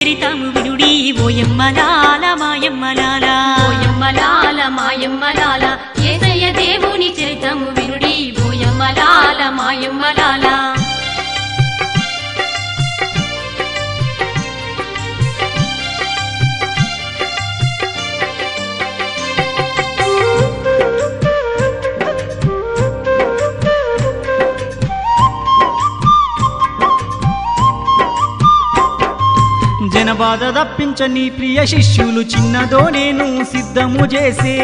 చరితము వినుడి ఓయమ్మలాల మాయమ్మలాల ఓయమ్మలాల మాయమ్మలాల యేసయ్య దేవుని చరితము వినుడి ఓయమ్మలాల మాయమ్మలాల జనబాధ తప్పించని ప్రియ శిష్యులు చిన్నదో నేను సిద్ధము చేసే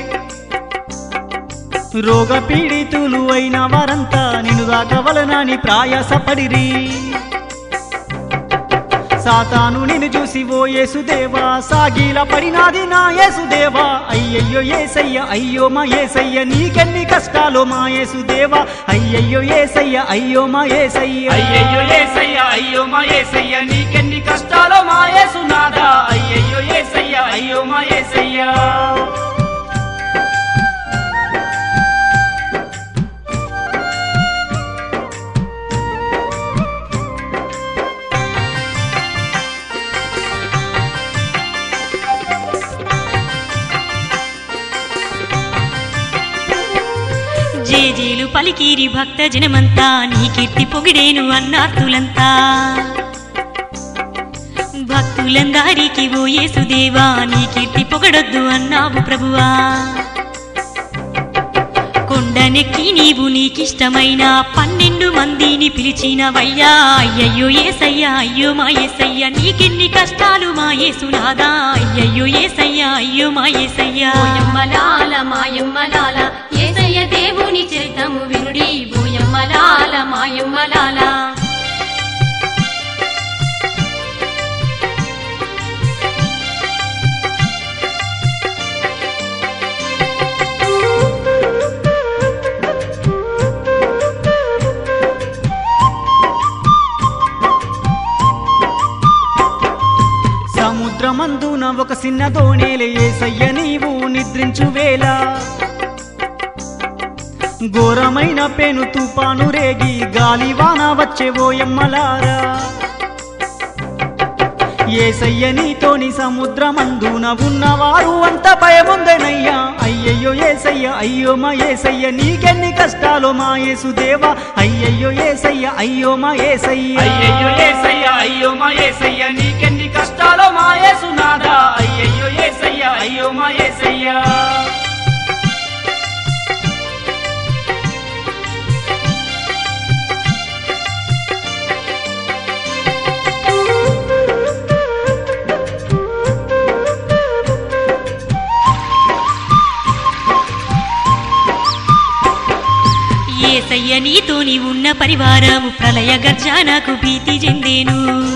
రోగ పీడితులు అయిన వారంతా నిన్ను దాకవలనని ప్రయాసపడిరి సాతాను నిన్ను చూసి ఓ యేసుదేవా సాగిల పడినాది నా యేసుదేవా అయ్యయ్యో యేసయ్య అయ్యో మా యేసయ్య నీకెన్ని కష్టాలు మా యేసుదేవా అయ్యయ్యో యేసయ్య అయ్యో మా యేసయ్య అయ్యయ్యో యేసయ్య అయ్యో మా యేసయ్య నీకెన్ని కష్టాలు మా యేసునాథా అయ్యయ్యో యేసయ్య అయ్యో మా యేసయ్య జేజేలు పలికిరి భక్త జనమంతా నీ కీర్తి పొగిడేను అన్నార్తులంతా భక్తులందరికీ ఓ యేసుదేవా నీ కీర్తి పొగడొద్దు అన్నావు ప్రభువా కొండనెక్కి నీవు నీకిష్టమైన 12 మందిని పిలిచినవయ్యా అయ్యయ్యో యేసయ్య అయ్యో మా యేసయ్య నీకెన్ని కష్టాలు మా యేసునాథా అయ్యయ్యో యేసయ్య అయ్యో మా యేసయ్య ఓయమ్మలాల మాయమ్మలాల యేసయ్య దేవుని చరితము వినుడి ఓయమ్మలాల మాయమ్మలాల సముద్రమందున ఒక చిన్న దోణేలే యేసయ్య నీవు నిద్రించు వేళ ఘోరమైన పెను తుపాను రేగి గాలివాన వచ్చే ఓయమ్మలారా యేసయ్య నీతోని సముద్రమందున ఉన్నవారు అంత భయముందనయ్యా అయ్యయ్యో యేసయ్య అయ్యో మా యేసయ్య నీకెన్ని కష్టాలు మా యేసుదేవా అయ్యయ్యో యేసయ్య అయ్యో మా యేసయ్య అయ్యయ్యో యేసయ్య అయ్యో మా యేసయ్య నీకెన్ని కష్టాలు మా యేసునాథా అయ్యయ్యో యేసయ్య అయ్యో మా యేసయ్య యేసయ్య నీతోని ఉన్న పరివారము ప్రళయ గర్జనకు భీతి చెందేను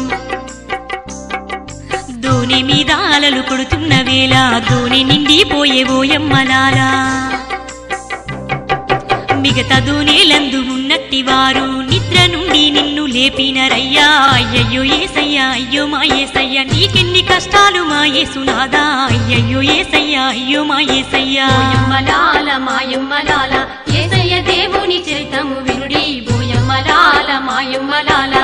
దోణి మీద అలలు కొడుతున్న వేళ దోణి నిండిపోయే ఓయమ్మలాలా మిగతా దోణేలందు ఉన్నట్టి వారు నిద్ర నుండి నిన్ను లేపినరయ్యా అయ్యయ్యో యేసయ్య అయ్యో మా యేసయ్య నీకెన్ని కష్టాలు మా యేసునాథా అయ్యయ్యో యేసయ్య అయ్యో మా యేసయ్య ఓయమ్మలాల మాయమ్మలాల యేసయ్య దేవుని చరితము వినుడి ఓయమ్మలాల మాయమ్మలాల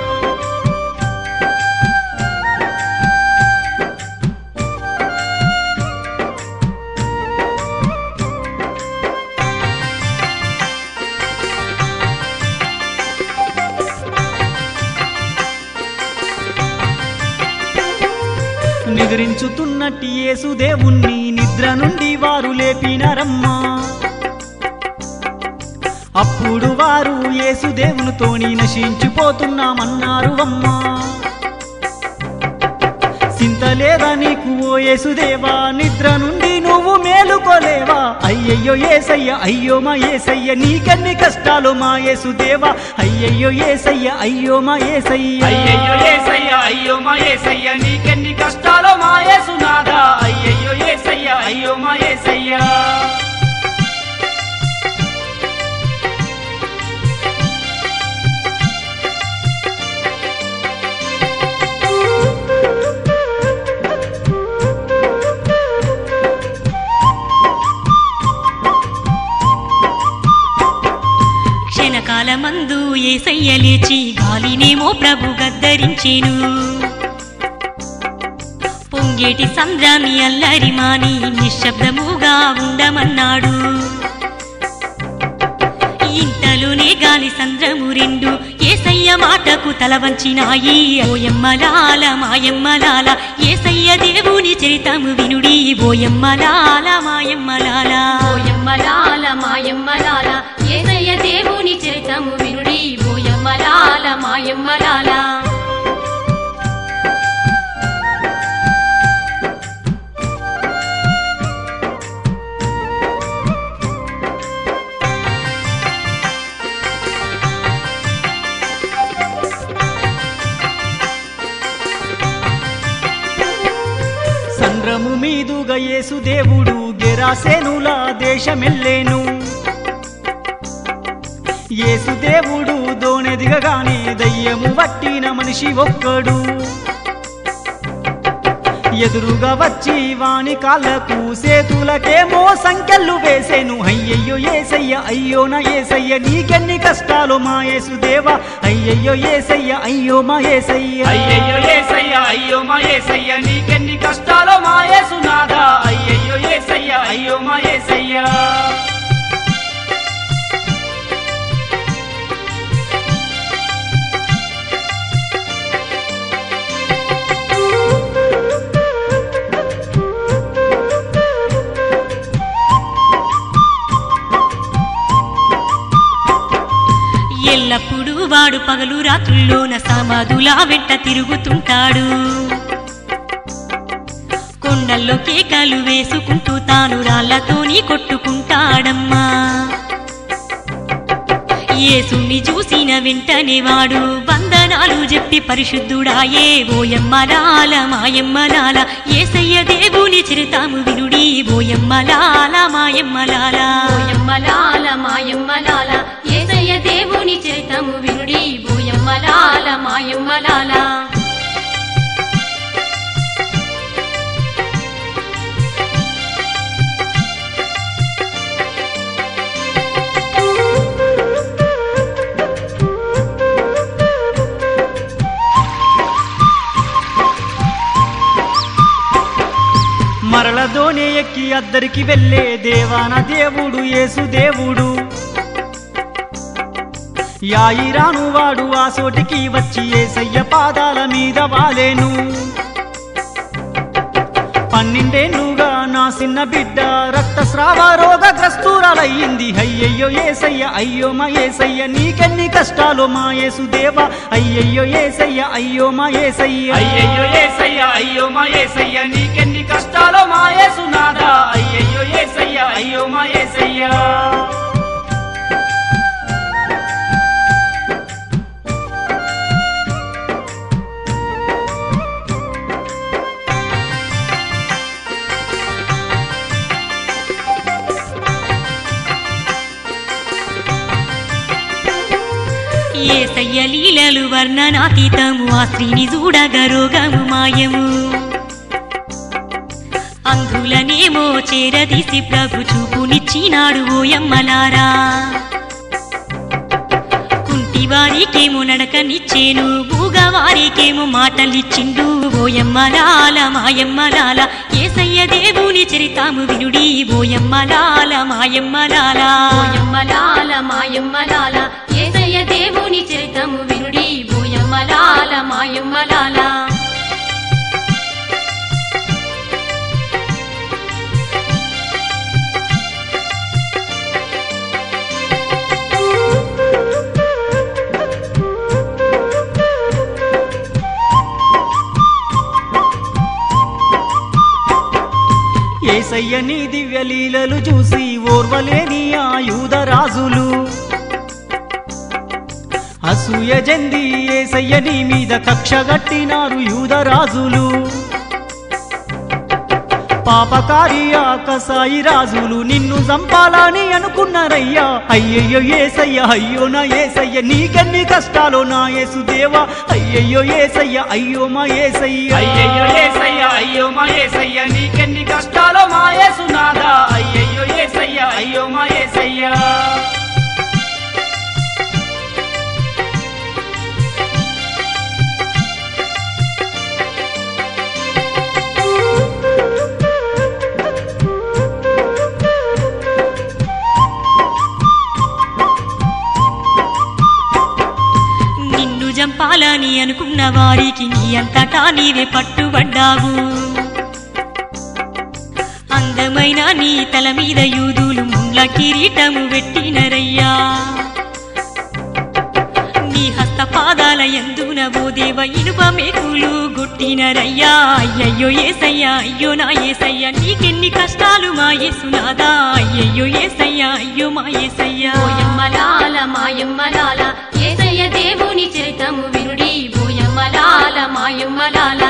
నిద్రించుతున్నట్టి యేసుదేవుణ్ణి నిద్ర నుండి వారు లేపినరమ్మా అప్పుడు వారు యేసుదేవునితోని నశించిపోతున్నామన్నారు అమ్మా చింతలేదా నీకు ఓ యేసుదేవా నిద్ర నుండి నువ్వు మేలుకోలేవా అయ్యయ్యో యేసయ్య అయ్యో మా యేసయ్య నీకెన్ని కష్టాలు మా యేసుదేవా అయ్యయ్యో యేసయ్య అయ్యో మా యేసయ్య అయ్యయ్యో యేసయ్య అయ్యో మా యేసయ్య నీకెన్ని కష్టాలు మా యేసునాథా అయ్యయ్యో యేసయ్య అయ్యో మా యేసయ్య క్షణకాలమందు యేసయ్య లేచి గాలినేమో ప్రభు గద్దరించేను పొంగేటి సంద్రాన్ని అల్లరి మాని నిశ్శబ్దముగా ఉండమన్నాడు. ఇంతలోనే గాలి సంద్రము రెండు ఏసయ్య మాటకు తల వంచినాయి. ఓయమ్మలాల మాయమ్మలాల ఏసయ్య దేవుని చరితము వినుడి. ఓయమ్మలాల మాయమ్మలాల ఓయమ్మలాల మాయమ్మలాల యేసయ్య దేవుని చరితము వినుడి. ఓయమ్మలాల మాయమ్మలాల సంద్రము మీదుగా యేసు దేవుడు గెరాసేనుల దేశమెల్లేను. యేసు దేవుడు దోణెదిగగానే దయ్యము పట్టిన మనిషి ఒక్కడు ఎదురుగా వచ్చి వాని కాళ్ళకు సేతులకేమో సంకెళ్ళు వేసేను. అయ్యయ్యో ఏసయ్య అయ్యో నా ఏసయ్య నీకెన్ని కష్టాలు మా యేసు దేవా. అయ్యయ్యో ఏసయ్య అయ్యో మా ఏసయ్య. అయ్యయ్యో ఏసయ్య అయ్యో మా ఏసయ్య నీకెన్ని కష్టాలో మా యేసునాథా. అయ్యయ్యో ఏసయ్య అయ్యో మా ఏసయ్య. ఎల్లప్పుడూ వాడు పగలు రాత్రుల్లోన సమాధులా వెంట తిరుగుతుంటాడు. కొండల్లో కేకలు వేసుకుంటూ తాను రాళ్లతోని కొట్టుకుంటాడమ్మా. యేసుని చూసిన వెంటనే వాడు వందనాలు చెప్పి పరిశుద్ధుడాయే. ఓయమ్మలాల మాయమ్మలాల యేసయ్య దేవుని చరితము వినుడి. ఓయమ్మలాల మాయమ్మలాల ఓయమ్మలాల మాయమ్మలాల యేసయ్య దేవుని చరితము వినుడి. ఓయమ్మలాల మాయమ్మలాల మరల దోణి ఎక్కి అద్దరికి వెళ్ళే దేవాన దేవుడు యేసు దేవుడు. యాయిరాను వాడు ఆ చోటికి వచ్చి యేసయ్య పాదాల మీద వాలేను. 12 ఏళ్లుగా నా చిన్న బిడ్డ రక్తస్రావ రోగగ్రస్తురాలయ్యింది. అయ్యయ్యో ఏసయ్య అయ్యో మా ఏసయ్య నీకెన్ని కష్టాలు మా యేసు దేవా. అయ్యయ్యో ఏసయ్య అయ్యో మా ఏసయ్య. అయ్యయ్యో ఏసయ్య అయ్యో మా ఏసయ్య నీకెన్ని కష్టాలో మా యేసునాథా. అయ్యయ్యో ఏసయ్య అయ్యో మా ఏసయ్య. యేసయ్య లీలలు వర్ణనాతీతము. ఆ స్త్రీని చూడగా రోగము మాయము. అంధులనేమో చేరదీసి ప్రభు చూపునిచ్చినాడు. ఓయమ్మలారా కుంటివారికేమో నడకనిచ్చేను. మూగవారికేమో మాటలిచ్చిండు. ఓయమ్మలాల మాయమ్మలాల యేసయ్య దేవుని చరితము వినుడి. ఓయమ్మలాల మాయమ్మలాల ఓయమ్మలాల మాయమ్మలాల యేసయ్య దేవుని చరితము వినుడి. ఓయమ్మలాల మాయమ్మలాల ఏసయ్య నీ దివ్య లీలలు చూసి ఓర్వలేని ఆ యూదరాజులు అసూయ చెంది ఏసయ్య నీ మీద కక్షగట్టినారు యూదరాజులు. పాపకారి ఆ కసాయి రాజులు నిన్ను చంపాలని అనుకున్నారయ్యా. అయ్యయ్యో ఏసయ్య అయ్యో నా ఏసయ్య నీకెన్ని కష్టాలు నా యేసు దేవా. అయ్యయ్యో ఏసయ్య అయ్యో మా ఏసయ్య. అయ్యయ్యో ఏసయ్య అయ్యో మా ఏసయ్య నీకెన్ని కష్టాలో మా యేసునాథా. అయ్యయ్యో ఏసయ్య అయ్యో మా ఏసయ్య. అనుకున్న వారికి నీ అంతటా నీవే పట్టుబడ్డావు అందమైన నీ తల మీద యూదులు ముండ్ల కిరీటము పెట్టినరయ్యా నీ హస్తపాదాల యందున ఓ దేవ ఇనుప మేకులు గొట్టినరయ్యా అయ్యయ్యో యేసయ్యా అయ్యో నా యేసయ్యా నీకెన్ని కష్టాలు మా యేసునాదా అయ్యయ్యో యేసయ్యా అయ్యో మా యేసయ్యా ఓయమ్మలాల మాయమ్మలాల యేసయ్య దేవుని చరితము వినుడి ఓయమ్మలాల మాయమ్మలాల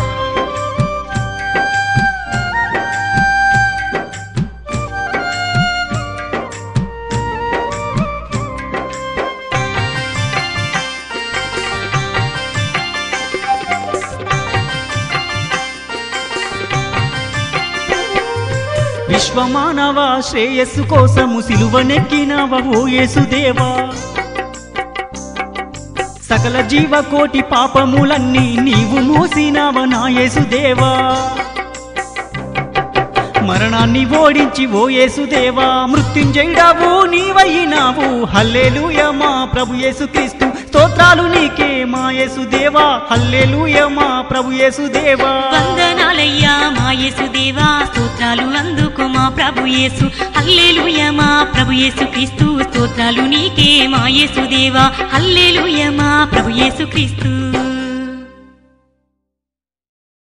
విశ్వమానవ శ్రేయస్సు కోసము సిలువనెక్కినవ ఓ యేసుదేవా సకల జీవకోటి పాపములన్నీ నీవు మోసినవ నా యేసుదేవా మరణాన్ని ఓడించి ఓ యేసుదేవా మృత్యుంజయుడవు నీవైనావు హల్లెలూయా మా ప్రభు యేసుక్రీస్తు స్తోత్రాలు నీకే మా యేసుదేవా హల్లెలూయా మా ప్రభు యేసుదేవా వందనాలయ్యా మా యేసుదేవా స్తోత్రాలు అందుకో మా ప్రభు యేసు హల్లెలూయా మా ప్రభు యేసుక్రీస్తు స్తోత్రాలు నీకే మా యేసుదేవా హల్లెలూయా మా ప్రభు యేసుక్రీస్తు